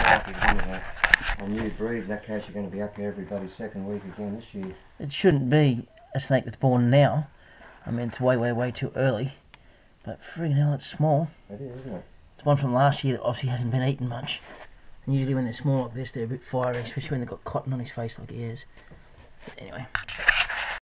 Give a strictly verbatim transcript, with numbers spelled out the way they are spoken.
lucky, isn't it? A new breed, in that case you're going to be up here every bloody second week again this year. It shouldn't be a snake that's born now. I mean, it's way, way, way too early. But friggin' hell, it's small. It is, isn't it? It's one from last year that obviously hasn't been eaten much. And usually when they're small like this, they're a bit fiery, especially when they've got cotton on his face like he is. But anyway.